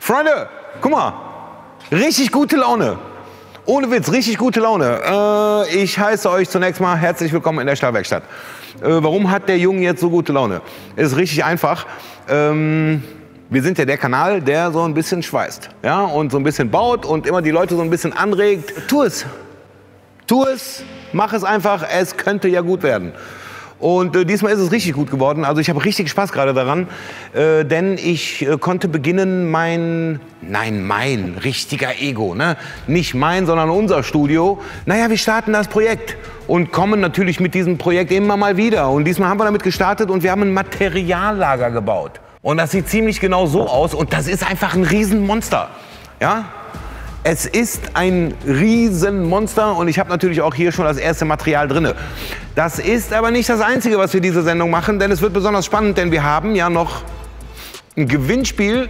Freunde, guck mal, richtig gute Laune. Ohne Witz, richtig gute Laune. Ich heiße euch zunächst mal herzlich willkommen in der Stahlwerkstatt. Warum hat der Junge jetzt so gute Laune? Ist richtig einfach. Wir sind ja der Kanal, der so ein bisschen schweißt, ja, und so ein bisschen baut und immer die Leute so ein bisschen anregt. Tu es. Tu es, mach es einfach, es könnte ja gut werden. Und diesmal ist es richtig gut geworden. Also ich habe richtig Spaß gerade daran, denn ich konnte beginnen, mein richtiger Ego, ne? Nicht mein, sondern unser Studio. Naja, wir starten das Projekt und kommen natürlich mit diesem Projekt immer mal wieder. Und diesmal haben wir damit gestartet und wir haben ein Materiallager gebaut. Und das sieht ziemlich genau so aus und das ist einfach ein Riesenmonster, ja? Es ist ein Riesenmonster und ich habe natürlich auch hier schon das erste Material drin. Das ist aber nicht das Einzige, was wir diese Sendung machen, denn es wird besonders spannend, denn wir haben ja noch ein Gewinnspiel,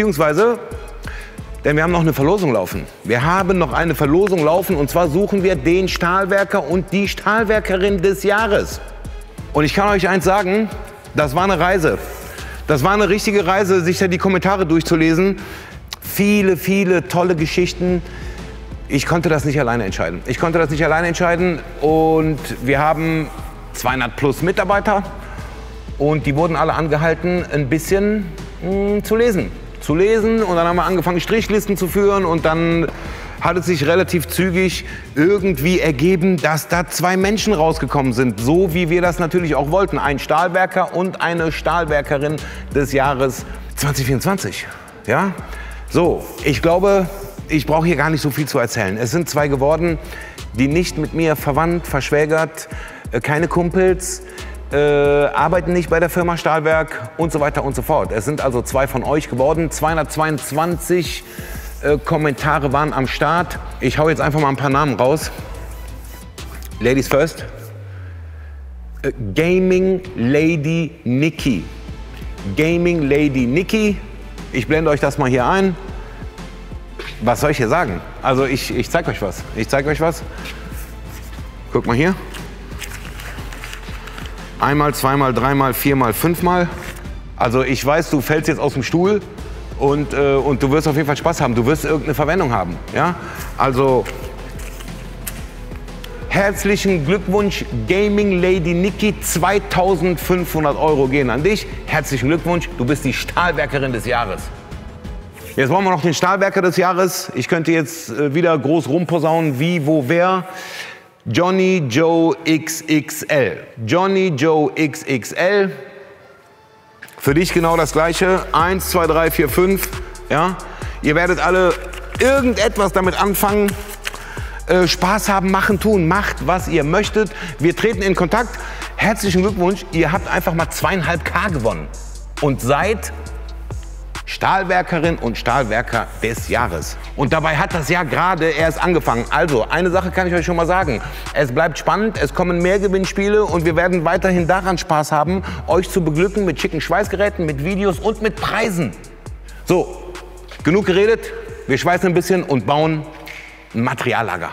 denn wir haben noch eine Verlosung laufen. Wir haben noch eine Verlosung laufen und zwar suchen wir den Stahlwerker und die Stahlwerkerin des Jahres. Und ich kann euch eins sagen, das war eine Reise. Das war eine richtige Reise, sich da die Kommentare durchzulesen. Viele, viele tolle Geschichten. Ich konnte das nicht alleine entscheiden. Und wir haben 200 plus Mitarbeiter und die wurden alle angehalten, ein bisschen zu lesen. Und dann haben wir angefangen, Strichlisten zu führen und dann hat es sich relativ zügig irgendwie ergeben, dass da 2 Menschen rausgekommen sind, so wie wir das natürlich auch wollten. Ein Stahlwerker und eine Stahlwerkerin des Jahres 2024. Ja? So, ich glaube, ich brauche hier gar nicht so viel zu erzählen. Es sind 2 geworden, die nicht mit mir verwandt, verschwägert, keine Kumpels, arbeiten nicht bei der Firma Stahlwerk und so weiter und so fort. Es sind also 2 von euch geworden. 222 Kommentare waren am Start. Ich hau jetzt einfach mal ein paar Namen raus. Ladies first. Gaming Lady Nikki. Gaming Lady Nikki. Ich blende euch das mal hier ein. Was soll ich hier sagen? Also ich zeig euch was. Guck mal hier. Einmal, zweimal, dreimal, viermal, 5-mal. Also ich weiß, du fällst jetzt aus dem Stuhl und du wirst auf jeden Fall Spaß haben. Du wirst irgendeine Verwendung haben. Ja? Also herzlichen Glückwunsch, Gaming Lady Nikki. 2.500 € gehen an dich. Herzlichen Glückwunsch, du bist die Stahlwerkerin des Jahres. Jetzt brauchen wir noch den Stahlwerker des Jahres. Ich könnte jetzt wieder groß rumposaunen, wie, wo, wer. Johnny Joe XXL. Johnny Joe XXL. Für dich genau das Gleiche. 1, 2, 3, 4, 5. Ja? Ihr werdet alle irgendetwas damit anfangen. Spaß haben, machen, tun. Macht, was ihr möchtet. Wir treten in Kontakt. Herzlichen Glückwunsch. Ihr habt einfach mal 2.500 gewonnen. Und seid Stahlwerkerin und Stahlwerker des Jahres. Und dabei hat das Jahr gerade erst angefangen. Also, eine Sache kann ich euch schon mal sagen. Es bleibt spannend, es kommen mehr Gewinnspiele und wir werden weiterhin daran Spaß haben, euch zu beglücken mit schicken Schweißgeräten, mit Videos und mit Preisen. So, genug geredet. Wir schweißen ein bisschen und bauen ein Materiallager.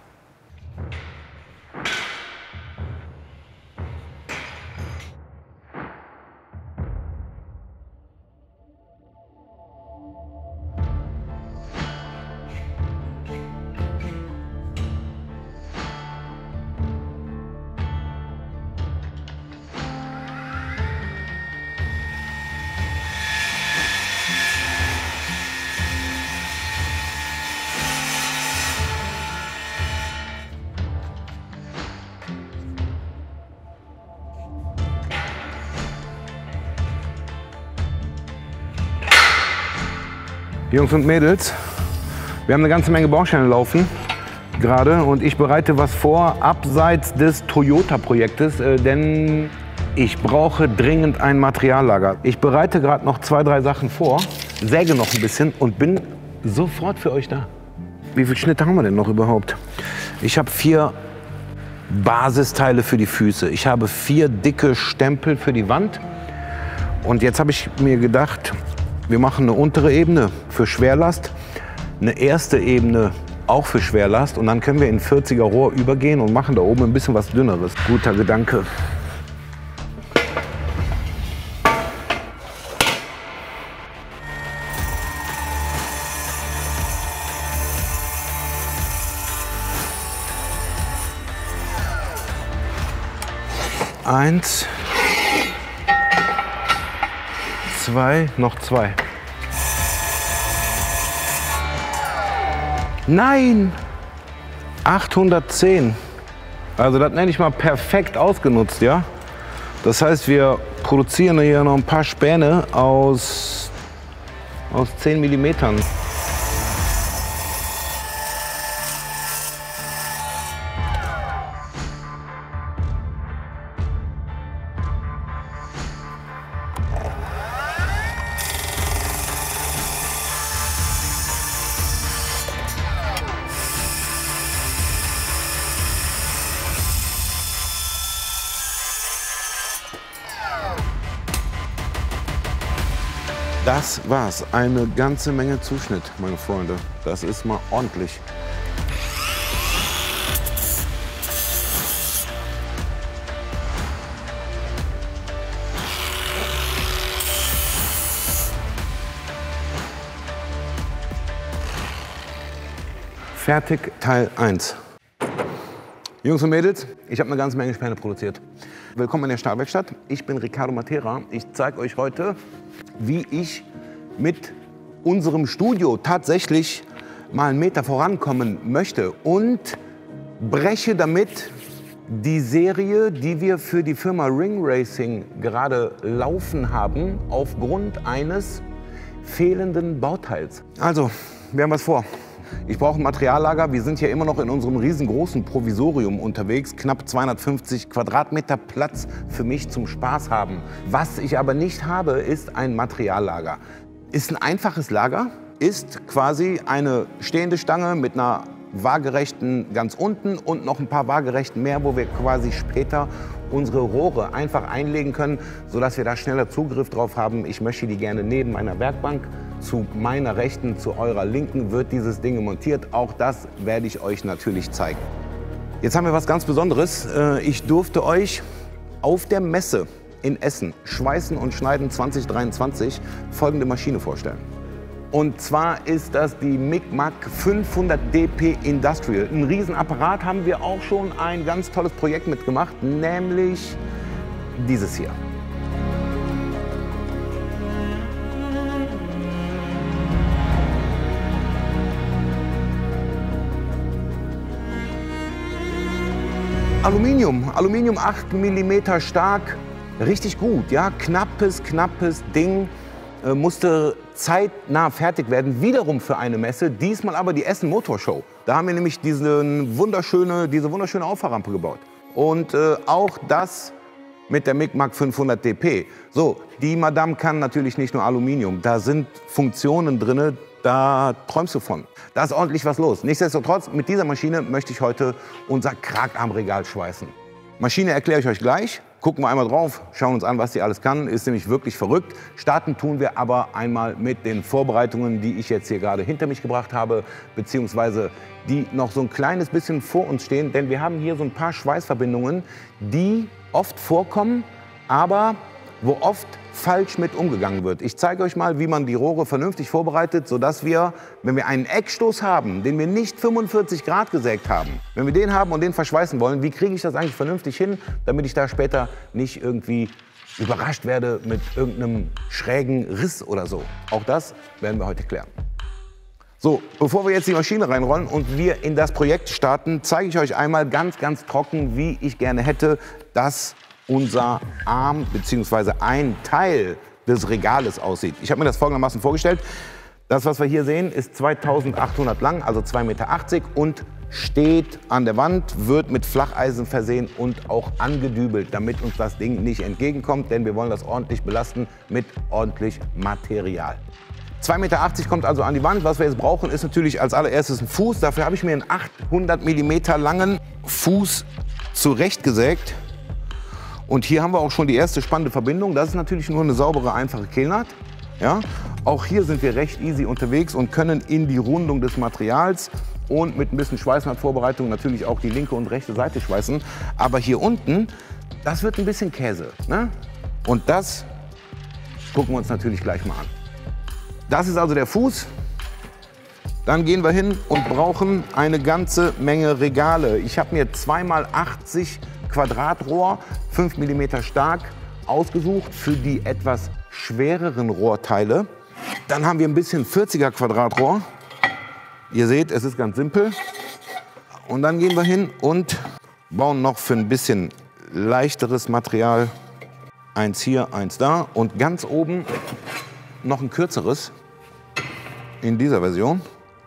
Jungs und Mädels, wir haben eine ganze Menge Bausteine laufen gerade und ich bereite was vor, abseits des Toyota-Projektes, denn ich brauche dringend ein Materiallager. Ich bereite gerade noch 2, 3 Sachen vor, säge noch ein bisschen und bin sofort für euch da. Wie viele Schnitte haben wir denn noch überhaupt? Ich habe 4 Basisteile für die Füße. Ich habe 4 dicke Stempel für die Wand und jetzt habe ich mir gedacht, wir machen eine untere Ebene für Schwerlast, eine erste Ebene auch für Schwerlast und dann können wir in 40er Rohr übergehen und machen da oben ein bisschen was Dünneres. Guter Gedanke. 1, 2, noch 2. Nein! 810. Also das nenne ich mal perfekt ausgenutzt, ja? Das heißt, wir produzieren hier noch ein paar Späne aus 10 Millimetern. Das war's. Eine ganze Menge Zuschnitt, meine Freunde. Das ist mal ordentlich. Fertig, Teil 1. Jungs und Mädels, ich habe eine ganze Menge Späne produziert. Willkommen in der Stahlwerkstatt. Ich bin Ricardo Matera. Ich zeige euch heute, wie ich mit unserem Studio tatsächlich mal einen Meter vorankommen möchte und breche damit die Serie, die wir für die Firma Ring Racing gerade laufen haben, aufgrund eines fehlenden Bauteils. Also, wir haben was vor. Ich brauche ein Materiallager. Wir sind hier immer noch in unserem riesengroßen Provisorium unterwegs. Knapp 250 Quadratmeter Platz für mich zum Spaß haben. Was ich aber nicht habe, ist ein Materiallager. Ist ein einfaches Lager, ist quasi eine stehende Stange mit einer waagerechten ganz unten und noch ein paar waagerechten mehr, wo wir quasi später unsere Rohre einfach einlegen können, sodass wir da schneller Zugriff drauf haben. Ich möchte die gerne neben meiner Werkbank. Zu meiner Rechten, zu eurer Linken wird dieses Ding montiert. Auch das werde ich euch natürlich zeigen. Jetzt haben wir was ganz Besonderes. Ich durfte euch auf der Messe in Essen, Schweißen und Schneiden 2023, folgende Maschine vorstellen. Und zwar ist das die Mic-Mac 500 DP Industrial. Ein Riesenapparat, haben wir auch schon ein ganz tolles Projekt mitgemacht, nämlich dieses hier. Aluminium 8 mm stark, richtig gut, ja, knappes Ding, musste zeitnah fertig werden, wiederum für eine Messe, diesmal aber die Essen Motor Show. Da haben wir nämlich diese wunderschöne Auffahrrampe gebaut. Und auch das mit der Mic-Mac 500 DP. So, die Madame kann natürlich nicht nur Aluminium, da sind Funktionen drin, da träumst du von. Da ist ordentlich was los. Nichtsdestotrotz, mit dieser Maschine möchte ich heute unser Kragarmregal schweißen. Maschine erkläre ich euch gleich. Gucken wir einmal drauf, schauen uns an, was die alles kann. Ist nämlich wirklich verrückt. Starten tun wir aber einmal mit den Vorbereitungen, die ich jetzt hier gerade hinter mich gebracht habe, beziehungsweise die noch so ein kleines bisschen vor uns stehen. Denn wir haben hier so ein paar Schweißverbindungen, die oft vorkommen, aber wo oft falsch mit umgegangen wird. Ich zeige euch mal, wie man die Rohre vernünftig vorbereitet, sodass wir, wenn wir einen Eckstoß haben, den wir nicht 45 Grad gesägt haben, wenn wir den haben und den verschweißen wollen, wie kriege ich das eigentlich vernünftig hin, damit ich da später nicht irgendwie überrascht werde mit irgendeinem schrägen Riss oder so. Auch das werden wir heute klären. So, bevor wir jetzt die Maschine reinrollen und wir in das Projekt starten, zeige ich euch einmal ganz trocken, wie ich gerne hätte, dass unser Arm bzw. ein Teil des Regales aussieht. Ich habe mir das folgendermaßen vorgestellt. Das, was wir hier sehen, ist 2800 lang, also 2,80 Meter und steht an der Wand, wird mit Flacheisen versehen und auch angedübelt, damit uns das Ding nicht entgegenkommt, denn wir wollen das ordentlich belasten mit ordentlich Material. 2,80 Meter kommt also an die Wand. Was wir jetzt brauchen, ist natürlich als allererstes ein Fuß. Dafür habe ich mir einen 800 mm langen Fuß zurechtgesägt. Und hier haben wir auch schon die erste spannende Verbindung. Das ist natürlich nur eine saubere, einfache Kehlnaht. Ja? Auch hier sind wir recht easy unterwegs und können in die Rundung des Materials und mit ein bisschen Schweißnahtvorbereitung natürlich auch die linke und rechte Seite schweißen. Aber hier unten, das wird ein bisschen Käse. Ne? Und das gucken wir uns natürlich gleich mal an. Das ist also der Fuß. Dann gehen wir hin und brauchen eine ganze Menge Regale. Ich habe mir 2x80 Quadratrohr 5 mm stark ausgesucht für die etwas schwereren Rohrteile. Dann haben wir ein bisschen 40er Quadratrohr. Ihr seht, es ist ganz simpel. Und dann gehen wir hin und bauen noch für ein bisschen leichteres Material eins hier, eins da und ganz oben noch ein kürzeres in dieser Version.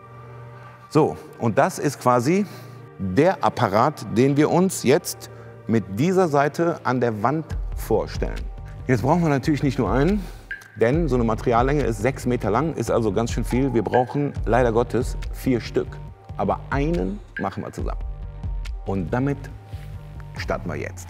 So, und das ist quasi der Apparat, den wir uns jetzt mit dieser Seite an der Wand vorstellen. Jetzt brauchen wir natürlich nicht nur einen, denn so eine Materiallänge ist 6 Meter lang, ist also ganz schön viel. Wir brauchen leider Gottes 4 Stück. Aber einen machen wir zusammen. Und damit starten wir jetzt.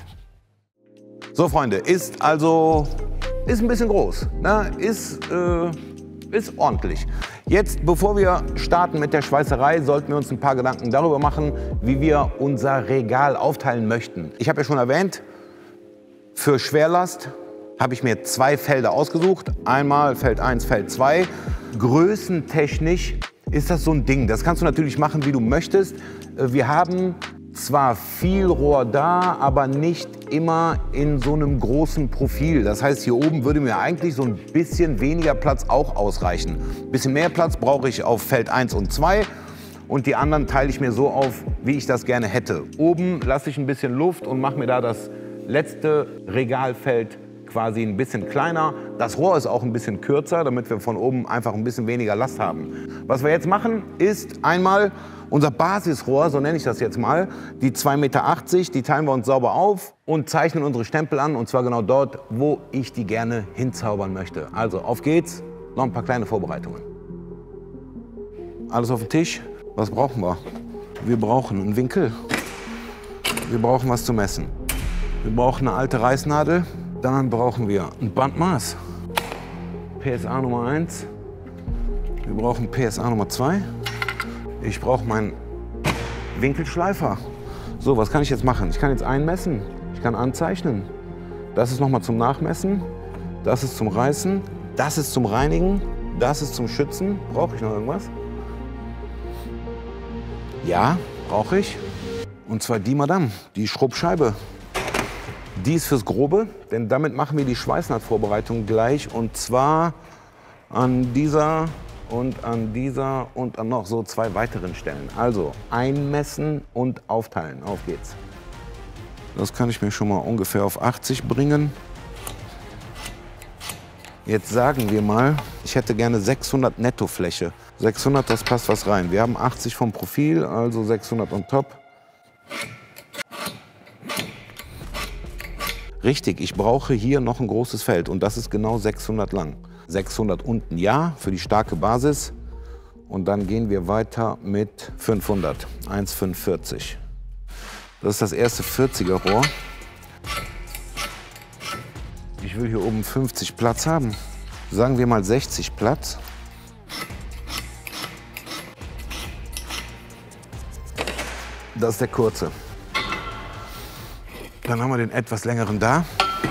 So Freunde, ist ein bisschen groß, ne? Ist ordentlich. Jetzt, bevor wir starten mit der Schweißerei, sollten wir uns ein paar Gedanken darüber machen, wie wir unser Regal aufteilen möchten. Ich habe ja schon erwähnt, für Schwerlast habe ich mir 2 Felder ausgesucht. Einmal Feld 1, Feld 2. Größentechnisch ist das so ein Ding. Das kannst du natürlich machen, wie du möchtest. Wir haben zwar viel Rohr da, aber nicht immer in so einem großen Profil. Das heißt, hier oben würde mir eigentlich so ein bisschen weniger Platz auch ausreichen. Ein bisschen mehr Platz brauche ich auf Feld 1 und 2 und die anderen teile ich mir so auf, wie ich das gerne hätte. Oben lasse ich ein bisschen Luft und mache mir da das letzte Regalfeld quasi ein bisschen kleiner. Das Rohr ist auch ein bisschen kürzer, damit wir von oben einfach ein bisschen weniger Last haben. Was wir jetzt machen, ist einmal unser Basisrohr, so nenne ich das jetzt mal, die 2,80 Meter, die teilen wir uns sauber auf und zeichnen unsere Stempel an, und zwar genau dort, wo ich die gerne hinzaubern möchte. Also auf geht's, noch ein paar kleine Vorbereitungen. Alles auf den Tisch. Was brauchen wir? Wir brauchen einen Winkel. Wir brauchen was zu messen. Wir brauchen eine alte Reißnadel. Dann brauchen wir ein Bandmaß. PSA Nummer 1. Wir brauchen PSA Nummer 2. Ich brauche meinen Winkelschleifer. So, was kann ich jetzt machen? Ich kann jetzt einmessen. Ich kann anzeichnen. Das ist nochmal zum Nachmessen. Das ist zum Reißen. Das ist zum Reinigen. Das ist zum Schützen. Brauche ich noch irgendwas? Ja, brauche ich. Und zwar die Madame, die Schrubbscheibe. Die ist fürs Grobe, denn damit machen wir die Schweißnahtvorbereitung gleich. Und zwar an dieser und an dieser und an noch so 2 weiteren Stellen. Also einmessen und aufteilen. Auf geht's. Das kann ich mir schon mal ungefähr auf 80 bringen. Jetzt sagen wir mal, ich hätte gerne 600 Nettofläche. 600, das passt was rein. Wir haben 80 vom Profil, also 600 on top. Richtig, ich brauche hier noch ein großes Feld und das ist genau 600 lang. 600 unten, ja, für die starke Basis. Und dann gehen wir weiter mit 500, 1,45. Das ist das erste 40er Rohr. Ich will hier oben 50 Platz haben. Sagen wir mal 60 Platz. Das ist der kurze. Dann haben wir den etwas längeren da.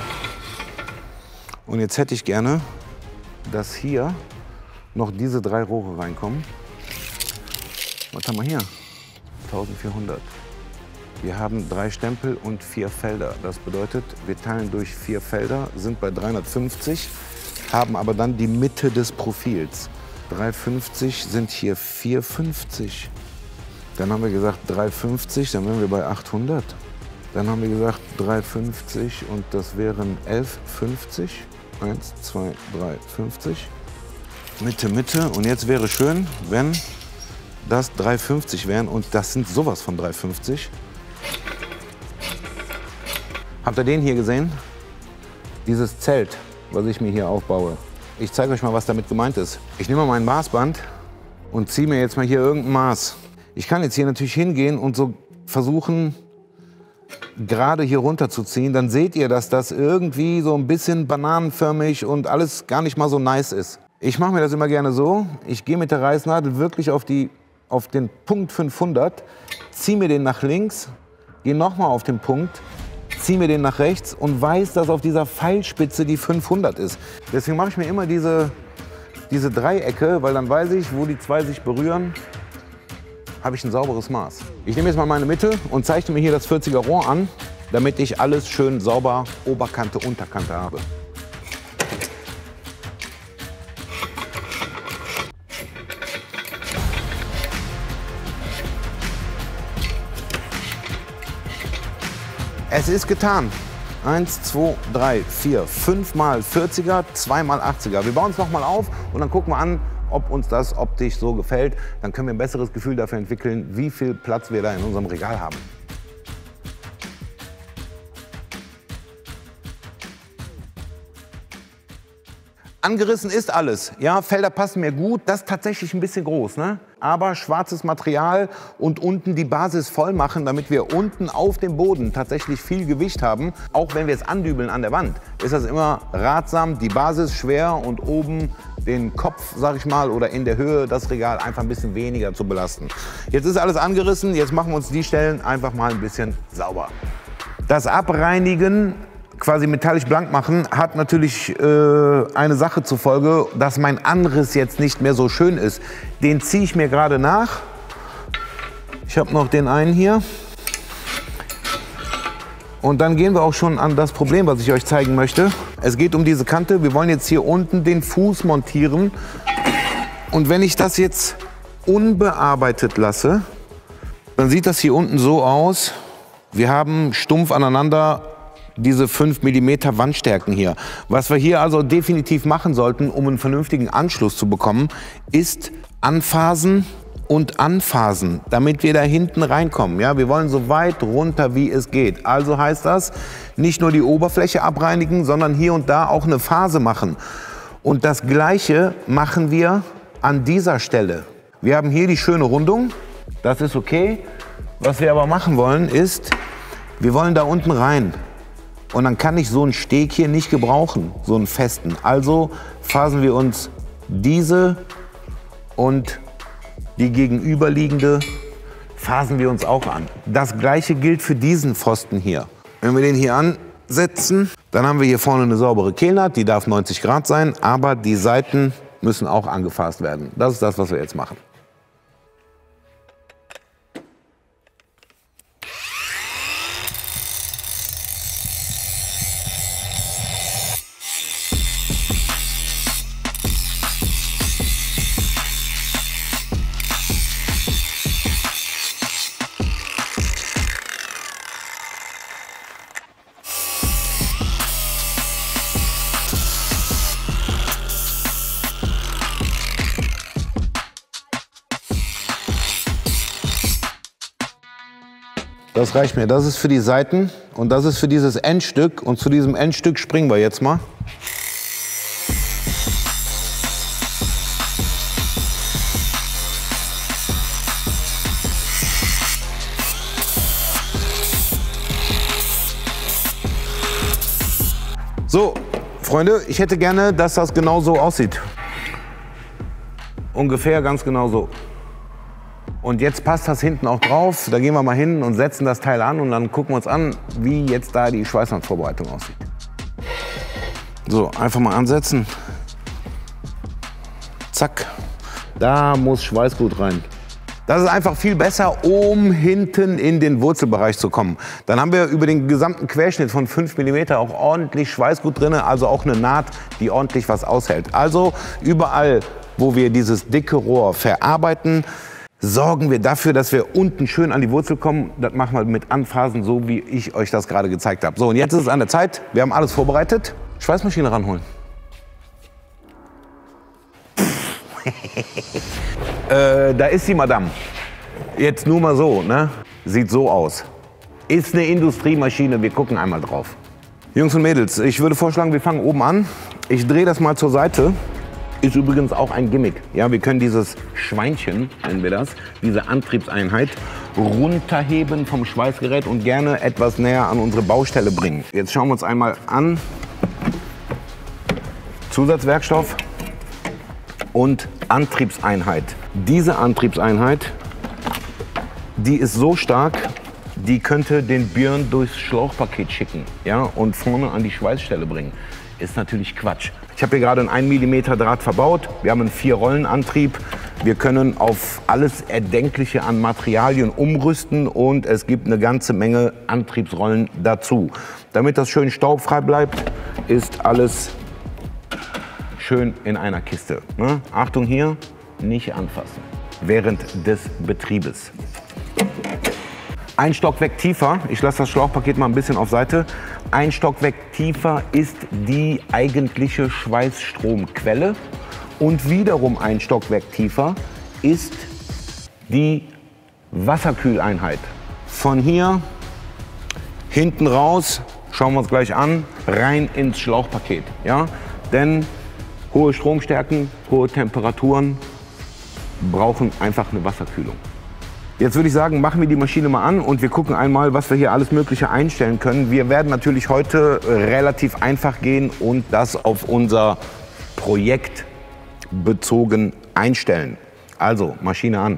Und jetzt hätte ich gerne, dass hier noch diese 3 Rohre reinkommen. Was haben wir hier? 1400. Wir haben 3 Stempel und 4 Felder. Das bedeutet, wir teilen durch 4 Felder, sind bei 350, haben aber dann die Mitte des Profils. 350 sind hier 450. Dann haben wir gesagt 350, dann wären wir bei 800. Dann haben wir gesagt 350 und das wären 1150. 1, 2, 3, 50. Mitte, Mitte. Und jetzt wäre schön, wenn das 350 wären. Und das sind sowas von 350. Habt ihr den hier gesehen? Dieses Zelt, was ich mir hier aufbaue. Ich zeige euch mal, was damit gemeint ist. Ich nehme mal mein Maßband und ziehe mir jetzt mal hier irgendein Maß. Ich kann jetzt hier natürlich hingehen und so versuchen, gerade hier runterzuziehen, dann seht ihr, dass das irgendwie so ein bisschen bananenförmig und alles gar nicht mal so nice ist. Ich mache mir das immer gerne so, ich gehe mit der Reißnadel wirklich auf den Punkt 500, ziehe mir den nach links, gehe nochmal auf den Punkt, ziehe mir den nach rechts und weiß, dass auf dieser Pfeilspitze die 500 ist. Deswegen mache ich mir immer diese Dreiecke, weil dann weiß ich, wo die 2 sich berühren, habe ich ein sauberes Maß. Ich nehme jetzt mal meine Mitte und zeichne mir hier das 40er Rohr an. damit ich alles schön sauber Oberkante, Unterkante habe. Es ist getan. 1, 2, 3, 4, 5 mal 40er, 2 mal 80er. Wir bauen es nochmal auf und dann gucken wir an, ob uns das optisch so gefällt. Dann können wir ein besseres Gefühl dafür entwickeln, wie viel Platz wir da in unserem Regal haben. Angerissen ist alles. Ja, Felder passen mir gut. Das ist tatsächlich ein bisschen groß, ne? Aber schwarzes Material und unten die Basis voll machen, damit wir unten auf dem Boden tatsächlich viel Gewicht haben. Auch wenn wir es andübeln an der Wand, ist das immer ratsam, die Basis schwer und oben den Kopf, sag ich mal, oder in der Höhe das Regal einfach ein bisschen weniger zu belasten. Jetzt ist alles angerissen. Jetzt machen wir uns die Stellen einfach mal ein bisschen sauber. Das Abreinigen, quasi metallisch blank machen, hat natürlich eine Sache zur Folge, dass mein Anriss jetzt nicht mehr so schön ist. Den ziehe ich mir gerade nach. Ich habe noch den einen hier. Und dann gehen wir auch schon an das Problem, was ich euch zeigen möchte. Es geht um diese Kante. Wir wollen jetzt hier unten den Fuß montieren. Und wenn ich das jetzt unbearbeitet lasse, dann sieht das hier unten so aus. Wir haben stumpf aneinander diese 5 mm Wandstärken hier. Was wir hier also definitiv machen sollten, um einen vernünftigen Anschluss zu bekommen, ist anfasen und anfasen, damit wir da hinten reinkommen. Ja, wir wollen so weit runter, wie es geht. Also heißt das, nicht nur die Oberfläche abreinigen, sondern hier und da auch eine Phase machen. Und das Gleiche machen wir an dieser Stelle. Wir haben hier die schöne Rundung, das ist okay. Was wir aber machen wollen ist, wir wollen da unten rein. Und dann kann ich so einen Steg hier nicht gebrauchen, so einen festen. Also phasen wir uns diese und die gegenüberliegende phasen wir uns auch an. Das Gleiche gilt für diesen Pfosten hier. Wenn wir den hier ansetzen, dann haben wir hier vorne eine saubere Kehlnaht, die darf 90 Grad sein, aber die Seiten müssen auch angefasst werden. Das ist das, was wir jetzt machen. Das reicht mir. Das ist für die Seiten und das ist für dieses Endstück. Und zu diesem Endstück springen wir jetzt mal. So, Freunde, ich hätte gerne, dass das genau so aussieht. Ungefähr ganz genau so. Und jetzt passt das hinten auch drauf. Da gehen wir mal hin und setzen das Teil an und dann gucken wir uns an, wie jetzt da die Schweißnahtvorbereitung aussieht. So, einfach mal ansetzen. Zack. Da muss Schweißgut rein. Das ist einfach viel besser, um hinten in den Wurzelbereich zu kommen. Dann haben wir über den gesamten Querschnitt von 5 mm auch ordentlich Schweißgut drin, also auch eine Naht, die ordentlich was aushält. Also überall, wo wir dieses dicke Rohr verarbeiten, sorgen wir dafür, dass wir unten schön an die Wurzel kommen. Das machen wir mit Anphasen, so wie ich euch das gerade gezeigt habe. So, und jetzt ist es an der Zeit. Wir haben alles vorbereitet. Schweißmaschine ranholen. Da ist die Madame. Jetzt nur mal so, ne? Sieht so aus. Ist eine Industriemaschine. Wir gucken einmal drauf. Jungs und Mädels, ich würde vorschlagen, wir fangen oben an. Ich drehe das mal zur Seite. Ist übrigens auch ein Gimmick. Ja, wir können dieses Schweinchen, nennen wir das, diese Antriebseinheit, runterheben vom Schweißgerät und gerne etwas näher an unsere Baustelle bringen. Jetzt schauen wir uns einmal an. Zusatzwerkstoff und Antriebseinheit. Diese Antriebseinheit, die ist so stark, die könnte den Björn durchs Schlauchpaket schicken, ja, und vorne an die Schweißstelle bringen. Ist natürlich Quatsch. Ich habe hier gerade einen 1 mm Draht verbaut. Wir haben einen 4-Rollen-Antrieb. Wir können auf alles Erdenkliche an Materialien umrüsten und es gibt eine ganze Menge Antriebsrollen dazu. Damit das schön staubfrei bleibt, ist alles schön in einer Kiste. Ne? Achtung hier, nicht anfassen während des Betriebes. Ein Stockwerk tiefer, ich lasse das Schlauchpaket mal ein bisschen auf Seite. Ein Stockwerk tiefer ist die eigentliche Schweißstromquelle und wiederum ein Stockwerk tiefer ist die Wasserkühleinheit. Von hier hinten raus, schauen wir uns gleich an, rein ins Schlauchpaket. Ja? Denn hohe Stromstärken, hohe Temperaturen brauchen einfach eine Wasserkühlung. Jetzt würde ich sagen, machen wir die Maschine mal an und wir gucken einmal, was wir hier alles Mögliche einstellen können. Wir werden natürlich heute relativ einfach gehen und das auf unser Projekt bezogen einstellen. Also, Maschine an.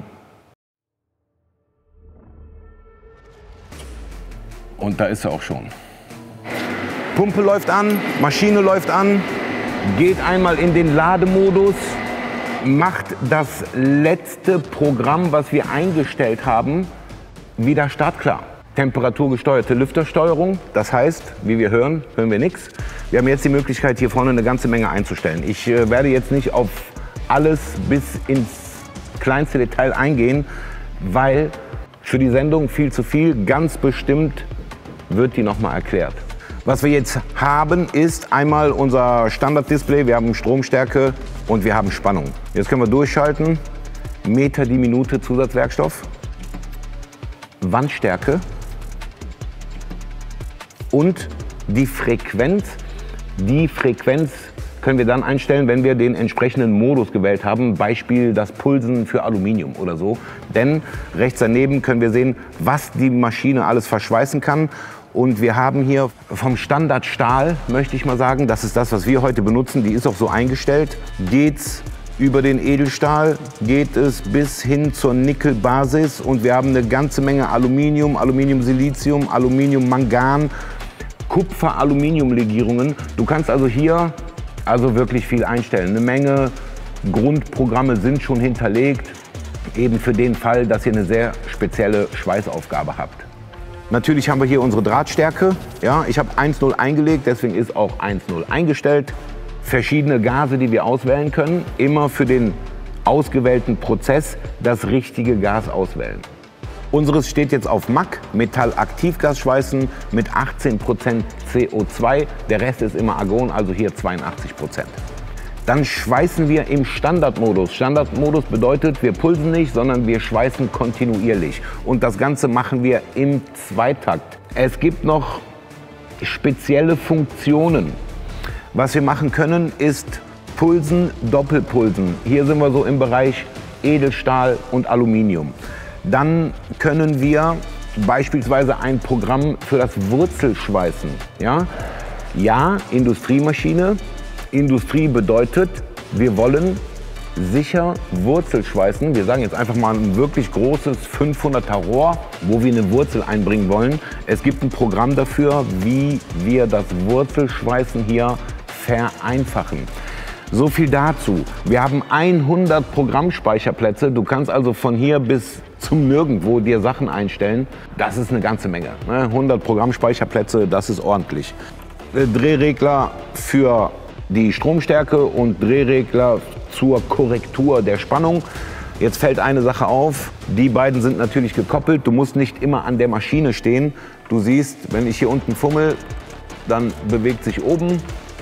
Und da ist sie auch schon. Pumpe läuft an, Maschine läuft an, geht einmal in den Lademodus, macht das letzte Programm, was wir eingestellt haben, wieder startklar. Temperaturgesteuerte Lüftersteuerung, das heißt, wie wir hören wir nichts. Wir haben jetzt die Möglichkeit, hier vorne eine ganze Menge einzustellen. Ich werde jetzt nicht auf alles bis ins kleinste Detail eingehen, weil für die Sendung viel zu viel. Ganz bestimmt wird die nochmal erklärt. Was wir jetzt haben, ist einmal unser Standarddisplay. Wir haben Stromstärke und wir haben Spannung. Jetzt können wir durchschalten. Meter die Minute Zusatzwerkstoff. Wandstärke. Und die Frequenz. Die Frequenz können wir dann einstellen, wenn wir den entsprechenden Modus gewählt haben. Beispiel das Pulsen für Aluminium oder so. Denn rechts daneben können wir sehen, was die Maschine alles verschweißen kann. Und wir haben hier vom Standard Stahl, möchte ich mal sagen, das ist das, was wir heute benutzen, die ist auch so eingestellt, geht's über den Edelstahl, geht es bis hin zur Nickelbasis und wir haben eine ganze Menge Aluminium, Aluminium-Silizium, Aluminium-Mangan, Kupfer-Aluminium-Legierungen. Du kannst also hier wirklich viel einstellen. Eine Menge Grundprogramme sind schon hinterlegt, eben für den Fall, dass ihr eine sehr spezielle Schweißaufgabe habt. Natürlich haben wir hier unsere Drahtstärke. Ja, ich habe 1,0 eingelegt, deswegen ist auch 1,0 eingestellt. Verschiedene Gase, die wir auswählen können. Immer für den ausgewählten Prozess das richtige Gas auswählen. Unseres steht jetzt auf MAC, Metallaktivgasschweißen mit 18% CO2. Der Rest ist immer Argon, also hier 82%. Dann schweißen wir im Standardmodus. Standardmodus bedeutet, wir pulsen nicht, sondern wir schweißen kontinuierlich. Und das Ganze machen wir im Zweitakt. Es gibt noch spezielle Funktionen. Was wir machen können, ist Pulsen, Doppelpulsen. Hier sind wir so im Bereich Edelstahl und Aluminium. Dann können wir beispielsweise ein Programm für das Wurzelschweißen. Ja, Industriemaschine. Industrie bedeutet, wir wollen sicher Wurzel schweißen. Wir sagen jetzt einfach mal ein wirklich großes 500er Rohr, wo wir eine Wurzel einbringen wollen. Es gibt ein Programm dafür, wie wir das Wurzelschweißen hier vereinfachen. So viel dazu. Wir haben 100 Programmspeicherplätze. Du kannst also von hier bis zum Nirgendwo dir Sachen einstellen. Das ist eine ganze Menge. 100 Programmspeicherplätze, das ist ordentlich. Drehregler für die Stromstärke und Drehregler zur Korrektur der Spannung. Jetzt fällt eine Sache auf, die beiden sind natürlich gekoppelt. Du musst nicht immer an der Maschine stehen. Du siehst, wenn ich hier unten fummel, dann bewegt sich oben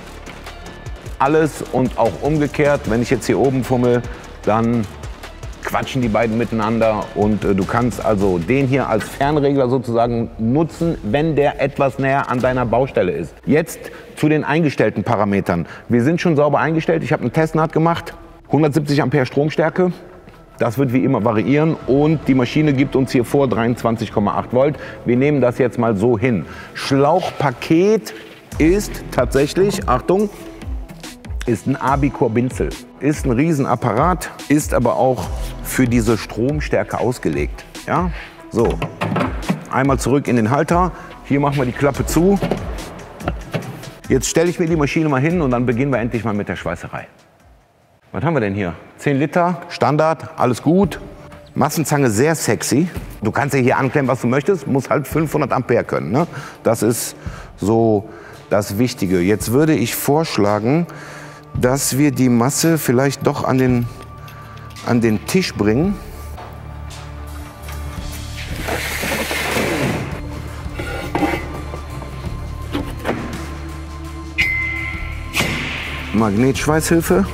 alles und auch umgekehrt. Wenn ich jetzt hier oben fummel, dann quatschen die beiden miteinander und du kannst also den hier als Fernregler sozusagen nutzen, wenn der etwas näher an deiner Baustelle ist. Jetzt zu den eingestellten Parametern. Wir sind schon sauber eingestellt. Ich habe einen Testnaht gemacht. 170 Ampere Stromstärke. Das wird wie immer variieren und die Maschine gibt uns hier vor 23,8 Volt. Wir nehmen das jetzt mal so hin. Schlauchpaket ist tatsächlich, Achtung, ist ein Abicor Binzel. Ist ein Riesenapparat, ist aber auch für diese Stromstärke ausgelegt. Ja? So, einmal zurück in den Halter. Hier machen wir die Klappe zu. Jetzt stelle ich mir die Maschine mal hin und dann beginnen wir endlich mal mit der Schweißerei. Was haben wir denn hier? 10 Liter, Standard, alles gut. Massenzange sehr sexy. Du kannst ja hier anklemmen, was du möchtest, muss halt 500 Ampere können. Ne? Das ist so das Wichtige. Jetzt würde ich vorschlagen, dass wir die Masse vielleicht doch an den Tisch bringen. Magnetschweißhilfe.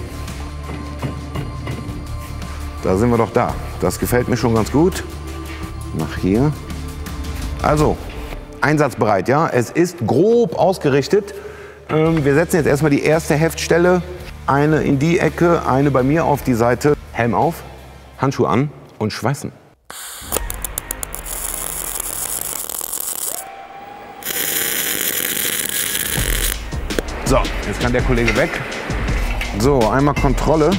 Da sind wir doch da. Das gefällt mir schon ganz gut. Nach hier. Also, einsatzbereit, ja. Es ist grob ausgerichtet. Wir setzen jetzt erstmal die erste Heftstelle. Eine in die Ecke, eine bei mir auf die Seite. Helm auf, Handschuhe an und schweißen. So, jetzt kann der Kollege weg. So, einmal Kontrolle.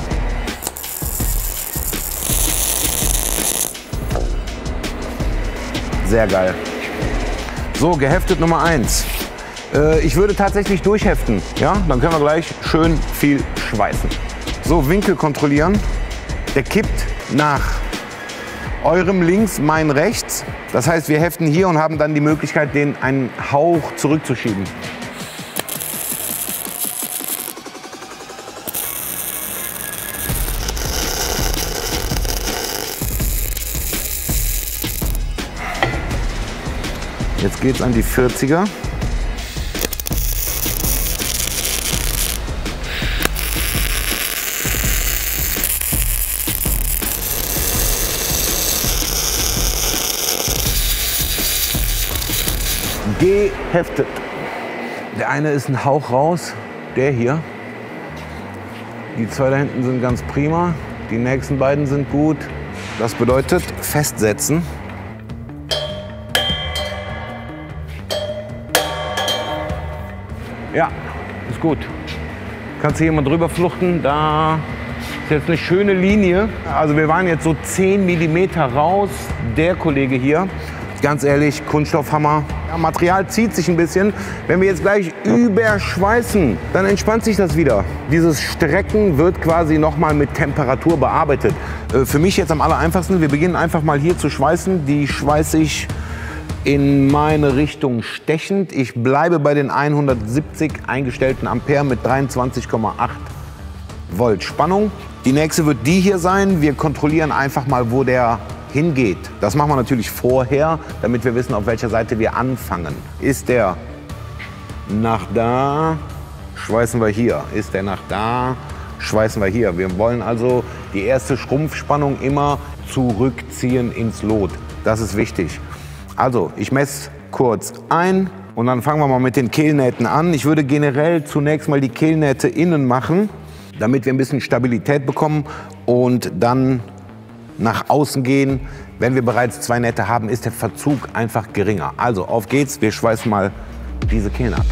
Sehr geil. So, geheftet Nummer 1. Ich würde tatsächlich durchheften. Ja? Dann können wir gleich schön viel schweißen. So, Winkel kontrollieren. Der kippt nach eurem links, mein rechts. Das heißt, wir heften hier und haben dann die Möglichkeit, den einen Hauch zurückzuschieben. Jetzt geht's an die 40er. Geheftet. Der eine ist ein Hauch raus, der hier. Die zwei da hinten sind ganz prima. Die nächsten beiden sind gut. Das bedeutet festsetzen. Ja, ist gut. Kannst du hier mal drüber fluchten. Da ist jetzt eine schöne Linie. Also wir waren jetzt so 10 mm raus. Der Kollege hier, ganz ehrlich, Kunststoffhammer. Ja, Material zieht sich ein bisschen. Wenn wir jetzt gleich überschweißen, dann entspannt sich das wieder. Dieses Strecken wird quasi nochmal mit Temperatur bearbeitet. Für mich jetzt am allereinfachsten, wir beginnen einfach mal hier zu schweißen. Die schweiße ich in meine Richtung stechend. Ich bleibe bei den 170 eingestellten Ampere mit 23,8 Volt Spannung. Die nächste wird die hier sein. Wir kontrollieren einfach mal, wo der hingeht. Das machen wir natürlich vorher, damit wir wissen, auf welcher Seite wir anfangen. Ist der nach da, schweißen wir hier. Ist der nach da, schweißen wir hier. Wir wollen also die erste Schrumpfspannung immer zurückziehen ins Lot. Das ist wichtig. Also, ich messe kurz ein und dann fangen wir mal mit den Kehlnähten an. Ich würde generell zunächst mal die Kehlnähte innen machen, damit wir ein bisschen Stabilität bekommen und dann nach außen gehen. Wenn wir bereits 2 Nähte haben, ist der Verzug einfach geringer. Also, auf geht's, wir schweißen mal diese Kehlnaht.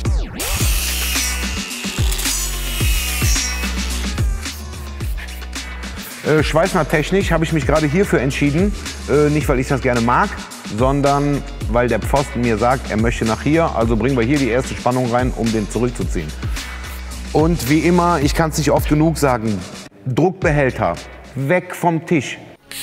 Schweißnahttechnisch habe ich mich gerade hierfür entschieden. Nicht, weil ich das gerne mag, sondern weil der Pfosten mir sagt, er möchte nach hier. Also bringen wir hier die erste Spannung rein, um den zurückzuziehen. Und wie immer, ich kann es nicht oft genug sagen, Druckbehälter, weg vom Tisch.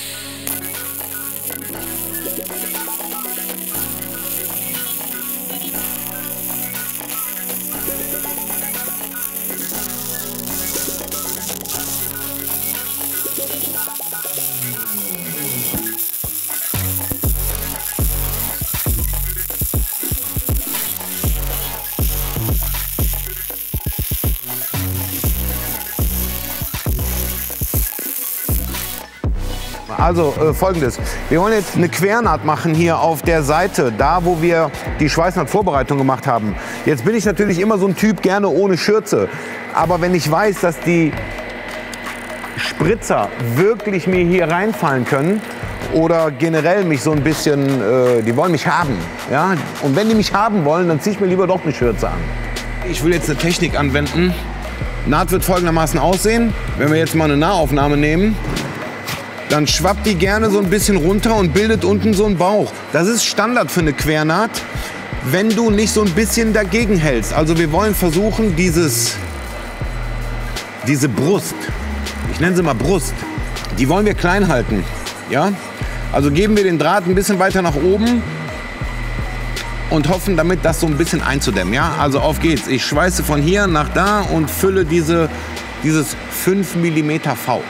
Also Folgendes, wir wollen jetzt eine Quernaht machen hier auf der Seite, da wo wir die Schweißnahtvorbereitung gemacht haben. Jetzt bin ich natürlich immer so ein Typ, gerne ohne Schürze. Aber wenn ich weiß, dass die Spritzer wirklich mir hier reinfallen können oder generell mich so ein bisschen, die wollen mich haben. Ja? Und wenn die mich haben wollen, dann ziehe ich mir lieber doch eine Schürze an. Ich will jetzt eine Technik anwenden. Naht wird folgendermaßen aussehen. Wenn wir jetzt mal eine Nahaufnahme nehmen, dann schwappt die gerne so ein bisschen runter und bildet unten so einen Bauch. Das ist Standard für eine Quernaht, wenn du nicht so ein bisschen dagegen hältst. Also wir wollen versuchen, diese Brust nenne sie mal Brust, die wollen wir klein halten. Ja? Also geben wir den Draht ein bisschen weiter nach oben und hoffen damit, das so ein bisschen einzudämmen. Ja? Also auf geht's. Ich schweiße von hier nach da und fülle dieses 5 mm V.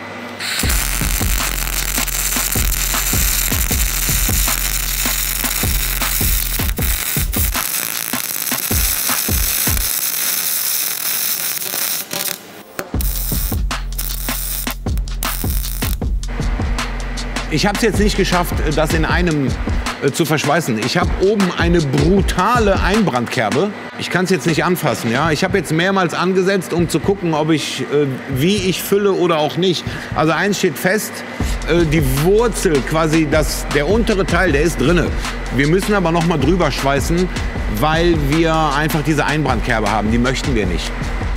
Ich habe es jetzt nicht geschafft, das in einem zu verschweißen. Ich habe oben eine brutale Einbrandkerbe. Ich kann es jetzt nicht anfassen. Ja? Ich habe jetzt mehrmals angesetzt, um zu gucken, wie ich fülle oder auch nicht. Also eins steht fest, die Wurzel, quasi der untere Teil, der ist drinne. Wir müssen aber noch mal drüber schweißen, weil wir einfach diese Einbrandkerbe haben. Die möchten wir nicht.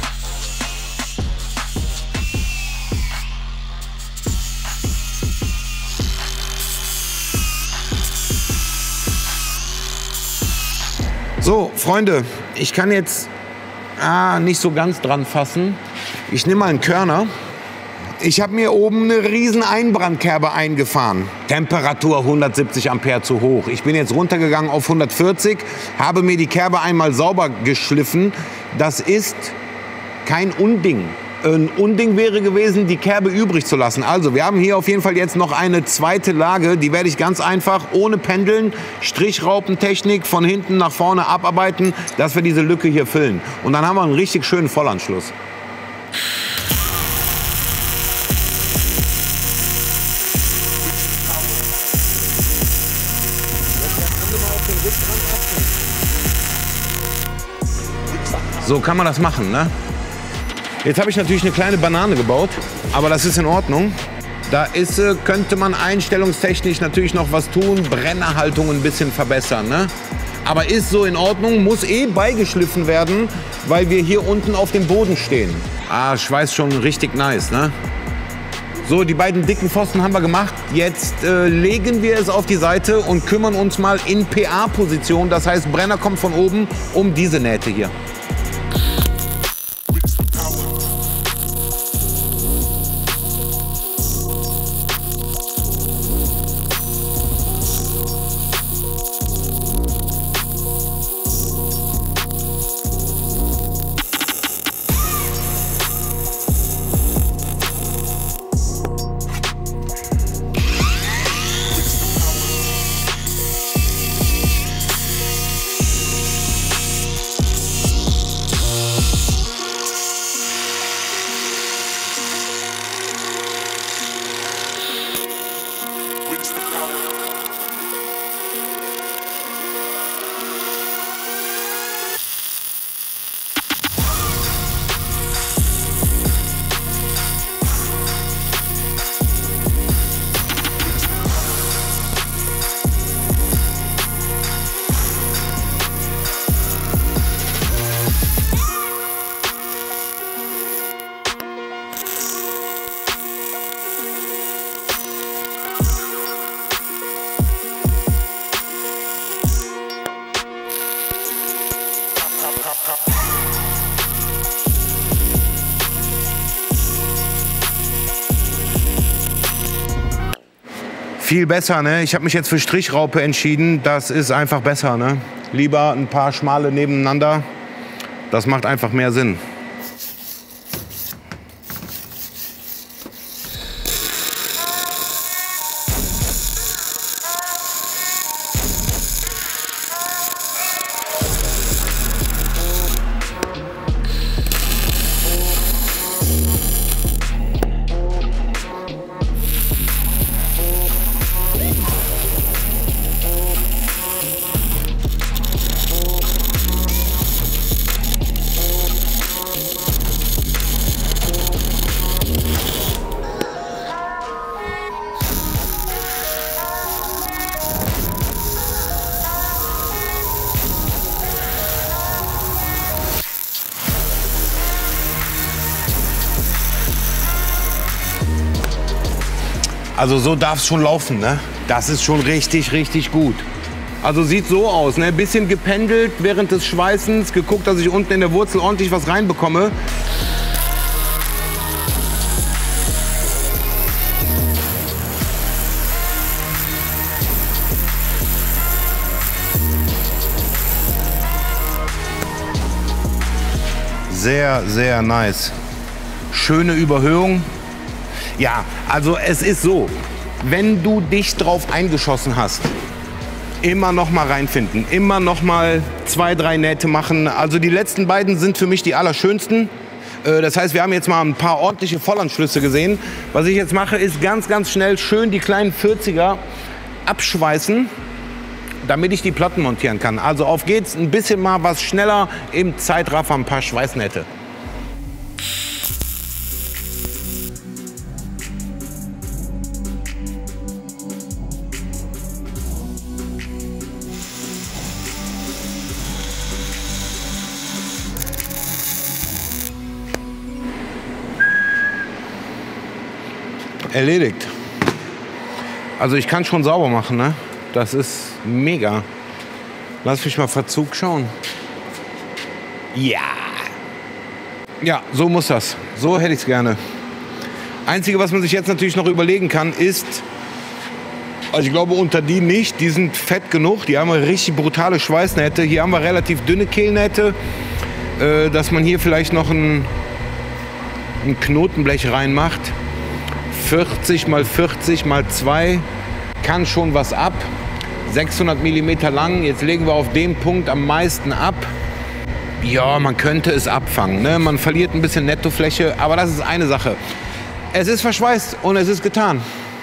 So, Freunde, ich kann jetzt nicht so ganz dran fassen. Ich nehme mal einen Körner. Ich habe mir oben eine riesen Einbrandkerbe eingefahren. Temperatur 170 Ampere zu hoch. Ich bin jetzt runtergegangen auf 140, habe mir die Kerbe einmal sauber geschliffen. Das ist kein Unding. Ein Unding wäre gewesen, die Kerbe übrig zu lassen. Also wir haben hier auf jeden Fall jetzt noch eine zweite Lage. Die werde ich ganz einfach ohne Pendeln, Strichraupentechnik von hinten nach vorne abarbeiten, dass wir diese Lücke hier füllen. Und dann haben wir einen richtig schönen Vollanschluss. So kann man das machen, ne? Jetzt habe ich natürlich eine kleine Banane gebaut, aber das ist in Ordnung. Da könnte man einstellungstechnisch natürlich noch was tun, Brennerhaltung ein bisschen verbessern, ne? Aber ist so in Ordnung, muss beigeschliffen werden, weil wir hier unten auf dem Boden stehen. Schweiß schon richtig nice, ne? So, die beiden dicken Pfosten haben wir gemacht. Jetzt legen wir es auf die Seite und kümmern uns mal in PA-Position. Das heißt, Brenner kommt von oben um diese Nähte hier. Viel besser, ne? Ich habe mich jetzt für Strichraupe entschieden. Das ist einfach besser, ne? Lieber ein paar schmale nebeneinander. Das macht einfach mehr Sinn. Also so darf es schon laufen, ne? Das ist schon richtig, richtig gut. Also sieht so aus, ne? Bisschen gependelt während des Schweißens, geguckt, dass ich unten in der Wurzel ordentlich was reinbekomme. Sehr, sehr nice. Schöne Überhöhung. Ja, also es ist so, wenn du dich drauf eingeschossen hast, immer noch mal reinfinden, immer noch mal 2, 3 Nähte machen. Also die letzten beiden sind für mich die allerschönsten. Das heißt, wir haben jetzt mal ein paar ordentliche Vollanschlüsse gesehen. Was ich jetzt mache, ist ganz, ganz schnell schön die kleinen 40er abschweißen, damit ich die Platten montieren kann. Also auf geht's, ein bisschen mal was schneller im Zeitraffer, ein paar Schweißnähte. Erledigt. Also ich kann schon sauber machen, ne? Das ist mega. Lass mich mal Verzug schauen. Ja. Ja, so muss das. So hätte ich es gerne. Einzige, was man sich jetzt natürlich noch überlegen kann, ist, also ich glaube unter die nicht, die sind fett genug, die haben richtig brutale Schweißnähte. Hier haben wir relativ dünne Kehlnähte, dass man hier vielleicht noch ein Knotenblech reinmacht. 40 mal 40 mal 2 kann schon was ab. 600 mm lang, jetzt legen wir auf dem Punkt am meisten ab. Ja, man könnte es abfangen, ne? Man verliert ein bisschen Nettofläche, aber das ist eine Sache. Es ist verschweißt und es ist getan.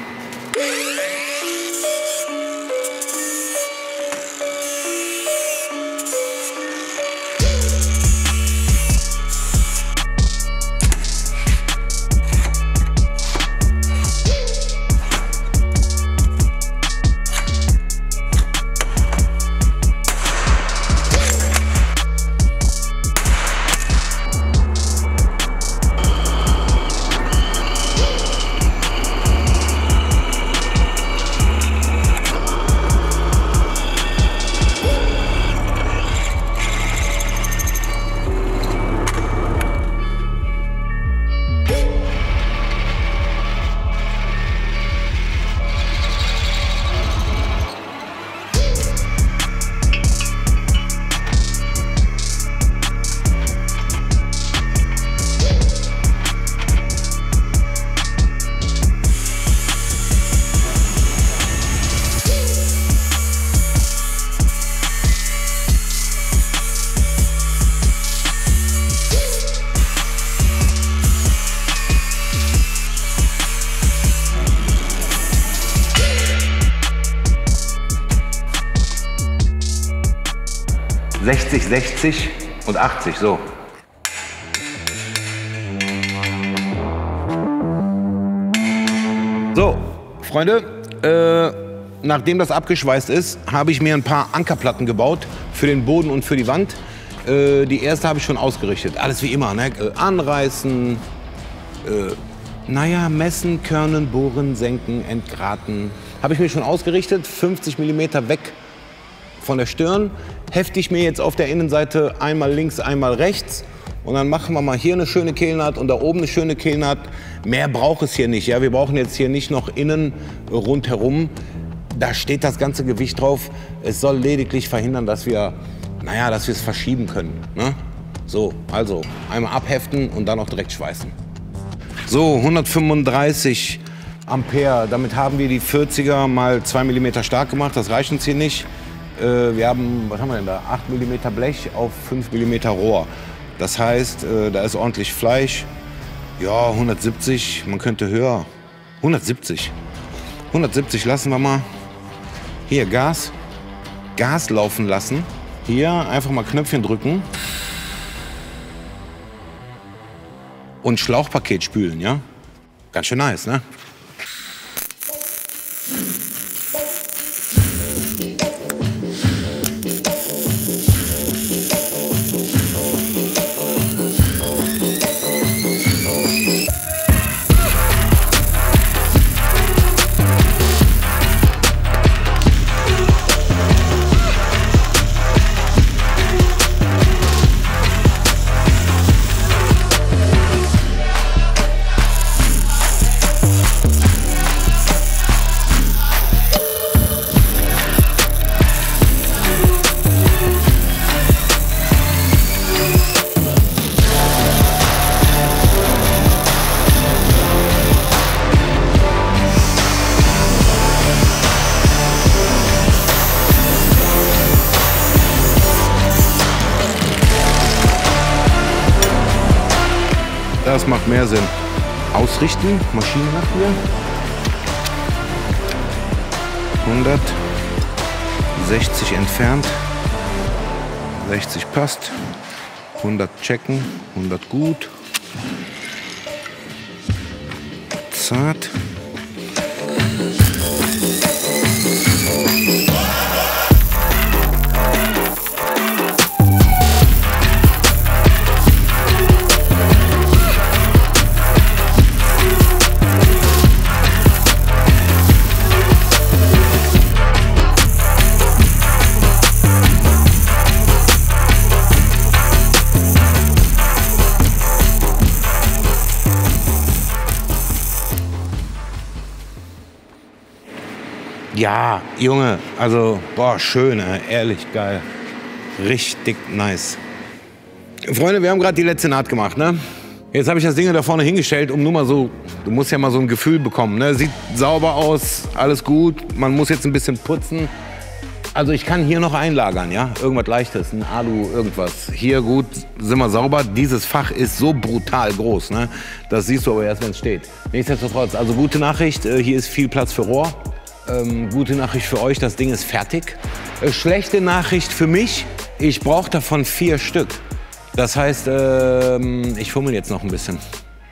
...60, 60 und 80, so. So, Freunde, nachdem das abgeschweißt ist, habe ich mir ein paar Ankerplatten gebaut für den Boden und für die Wand. Die erste habe ich schon ausgerichtet, alles wie immer, ne? Anreißen, naja, messen, körnen, bohren, senken, entgraten. Habe ich mir schon ausgerichtet, 50 mm weg von der Stirn, hefte ich mir jetzt auf der Innenseite einmal links, einmal rechts und dann machen wir mal hier eine schöne Kehlnaht und da oben eine schöne Kehlnaht. Mehr braucht es hier nicht. Ja? Wir brauchen jetzt hier nicht noch innen rundherum. Da steht das ganze Gewicht drauf. Es soll lediglich verhindern, dass wir, naja, dass wir es verschieben können. Ne? So, also einmal abheften und dann auch direkt schweißen. So, 135 Ampere. Damit haben wir die 40er mal 2 mm stark gemacht. Das reicht uns hier nicht. Wir haben, was haben wir denn da? 8 mm Blech auf 5 mm Rohr. Das heißt, da ist ordentlich Fleisch. Ja, 170, man könnte höher. 170. 170 lassen wir mal. Hier, Gas. Gas laufen lassen. Hier einfach mal Knöpfchen drücken. Und Schlauchpaket spülen, ja? Ganz schön nice, ne? Das macht mehr Sinn. Ausrichten, Maschine nach hier. 160 entfernt. 60 passt. 100 checken. 100 gut. Zart. Ja, Junge, also, boah, schön, ehrlich geil. Richtig nice. Freunde, wir haben gerade die letzte Naht gemacht, ne? Jetzt habe ich das Ding da vorne hingestellt, um nur mal so, du musst ja mal so ein Gefühl bekommen, ne? Sieht sauber aus, alles gut, man muss jetzt ein bisschen putzen. Also ich kann hier noch einlagern, ja? Irgendwas Leichtes, ein Alu, irgendwas. Hier gut, sind wir sauber. Dieses Fach ist so brutal groß, ne? Das siehst du aber erst, wenn es steht. Nichtsdestotrotz, also gute Nachricht, hier ist viel Platz für Rohr. Gute Nachricht für euch, das Ding ist fertig. Schlechte Nachricht für mich, ich brauche davon 4 Stück. Das heißt, ich fummel jetzt noch ein bisschen.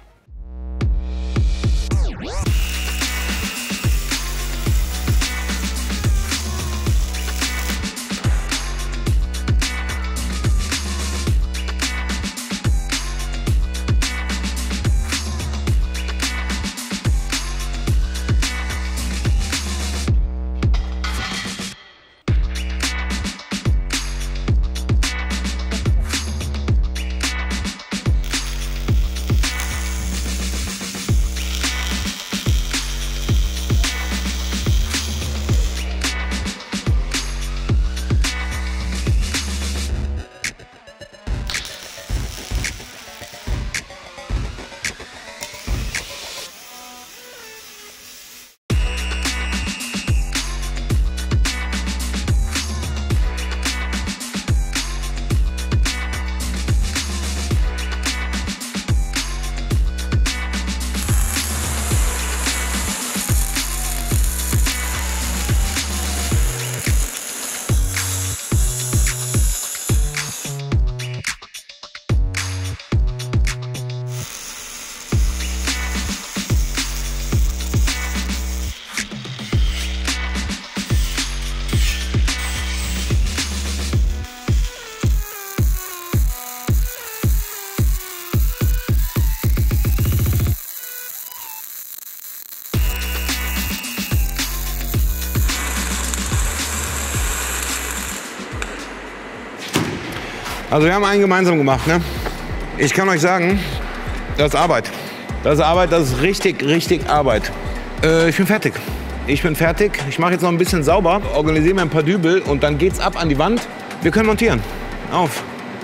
Also wir haben einen gemeinsam gemacht, ne? Ich kann euch sagen, das ist Arbeit. Das ist Arbeit, das ist richtig, richtig Arbeit. Ich bin fertig. Ich bin fertig. Ich mache jetzt noch ein bisschen sauber, organisiere mir ein paar Dübel und dann geht's ab an die Wand. Wir können montieren. Auf.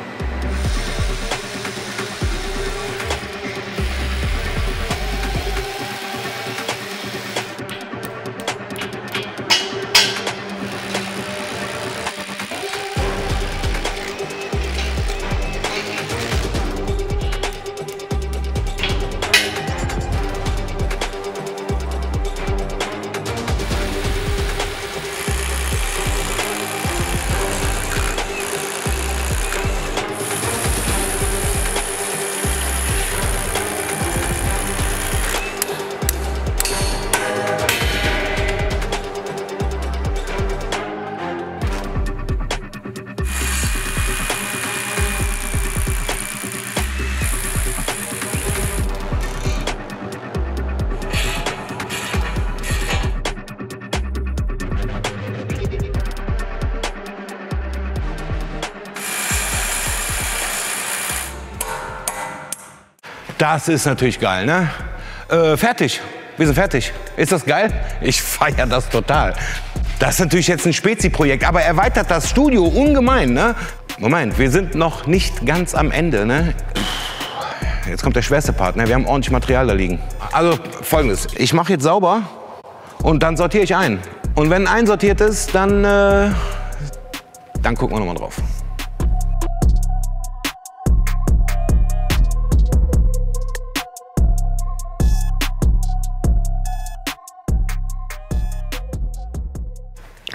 Das ist natürlich geil, ne? Fertig. Wir sind fertig. Ist das geil? Ich feiere das total. Das ist natürlich jetzt ein Spezi-Projekt, aber erweitert das Studio ungemein, ne? Moment, wir sind noch nicht ganz am Ende, ne? Jetzt kommt der schwerste Part, ne? Wir haben ordentlich Material da liegen. Also Folgendes, ich mache jetzt sauber und dann sortiere ich ein. Und wenn einsortiert ist, dann gucken wir nochmal drauf.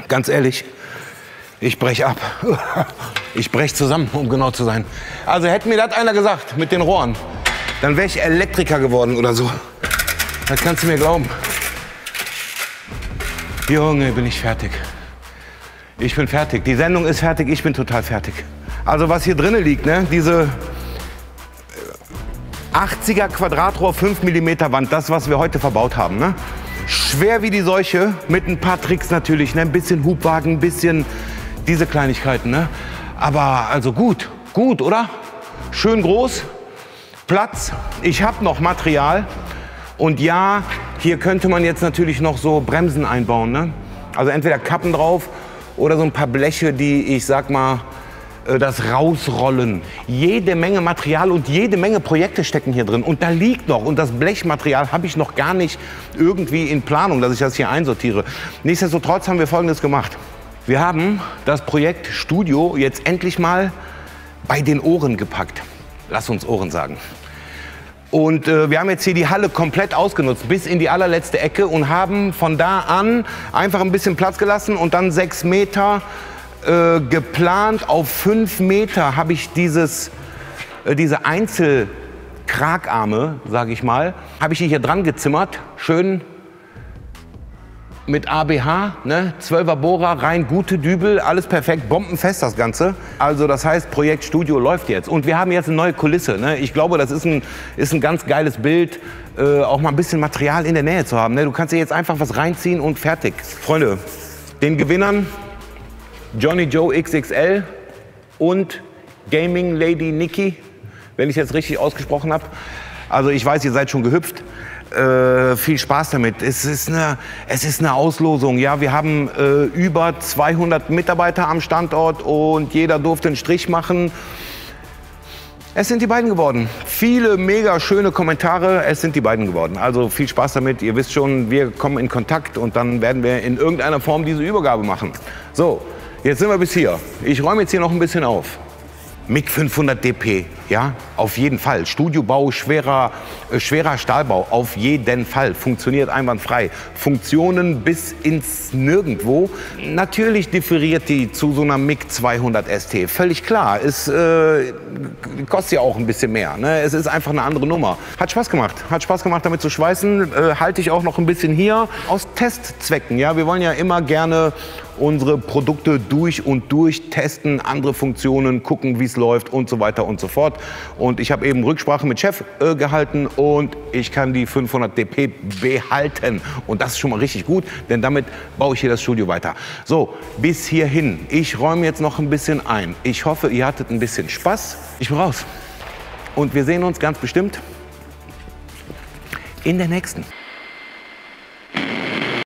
Ganz ehrlich, ich brech ab. Ich brech zusammen, um genau zu sein. Also hätte mir das einer gesagt mit den Rohren, dann wäre ich Elektriker geworden oder so. Das kannst du mir glauben. Junge, bin ich fertig. Ich bin fertig. Die Sendung ist fertig, ich bin total fertig. Also was hier drinnen liegt, ne? Diese 80er Quadratrohr, 5 mm Wand, das, was wir heute verbaut haben, ne? Schwer wie die Seuche, mit ein paar Tricks natürlich, ne? Ein bisschen Hubwagen, ein bisschen diese Kleinigkeiten, ne? Aber also gut, gut, oder? Schön groß, Platz. Ich habe noch Material. Und ja, hier könnte man jetzt natürlich noch so Bremsen einbauen, ne? Also entweder Kappen drauf oder so ein paar Bleche, die, ich sag mal, das rausrollen. Jede Menge Material und jede Menge Projekte stecken hier drin. Und da liegt noch, und das Blechmaterial habe ich noch gar nicht irgendwie in Planung, dass ich das hier einsortiere. Nichtsdestotrotz haben wir Folgendes gemacht. Wir haben das Projekt Studio jetzt endlich mal bei den Ohren gepackt. Lass uns Ohren sagen. Und wir haben jetzt hier die Halle komplett ausgenutzt, bis in die allerletzte Ecke und haben von da an einfach ein bisschen Platz gelassen und dann 6 Meter geplant. Auf 5 Meter habe ich diese Einzelkragarme, sage ich mal, habe ich hier dran gezimmert, schön mit ABH, ne? 12er Bohrer, rein gute Dübel, alles perfekt, bombenfest das Ganze. Also das heißt, Projekt Studio läuft jetzt. Und wir haben jetzt eine neue Kulisse. Ne? Ich glaube, das ist ein ganz geiles Bild, auch mal ein bisschen Material in der Nähe zu haben. Ne? Du kannst dir jetzt einfach was reinziehen und fertig. Freunde, den Gewinnern Johnny Joe XXL und Gaming Lady Nikki, wenn ich jetzt richtig ausgesprochen habe. Also ich weiß, ihr seid schon gehüpft. Viel Spaß damit. Es ist eine Auslosung. Ja, wir haben über 200 Mitarbeiter am Standort und jeder durfte einen Strich machen. Es sind die beiden geworden. Viele mega schöne Kommentare. Es sind die beiden geworden. Also viel Spaß damit. Ihr wisst schon, wir kommen in Kontakt und dann werden wir in irgendeiner Form diese Übergabe machen. So, jetzt sind wir bis hier. Ich räume jetzt hier noch ein bisschen auf. MIG 500 DP, ja, auf jeden Fall. Studiobau, schwerer Stahlbau, auf jeden Fall. Funktioniert einwandfrei. Funktionen bis ins Nirgendwo. Natürlich differiert die zu so einer MIG 200 ST. Völlig klar. Es kostet ja auch ein bisschen mehr. Ne? Es ist einfach eine andere Nummer. Hat Spaß gemacht. Hat Spaß gemacht, damit zu schweißen. Halte ich auch noch ein bisschen hier. Aus Testzwecken. Ja, wir wollen ja immer gerne unsere Produkte durch und durch testen, andere Funktionen, gucken, wie es läuft und so weiter und so fort. Und ich habe eben Rücksprache mit Chef gehalten und ich kann die 500 DP behalten. Und das ist schon mal richtig gut, denn damit baue ich hier das Studio weiter. So, bis hierhin. Ich räume jetzt noch ein bisschen ein. Ich hoffe, ihr hattet ein bisschen Spaß. Ich bin raus. Und wir sehen uns ganz bestimmt in der nächsten.